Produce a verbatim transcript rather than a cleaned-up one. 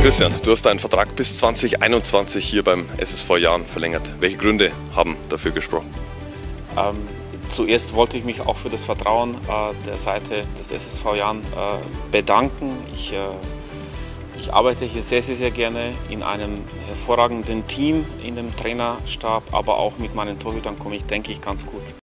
Christian, du hast deinen Vertrag bis zwanzig einundzwanzig hier beim S S V Jahn verlängert. Welche Gründe haben dafür gesprochen? Ähm, zuerst wollte ich mich auch für das Vertrauen äh, der Seite des S S V Jahn äh, bedanken. Ich, äh, ich arbeite hier sehr, sehr, sehr gerne in einem hervorragenden Team, in dem Trainerstab, aber auch mit meinen Torhütern komme ich, denke ich, ganz gut.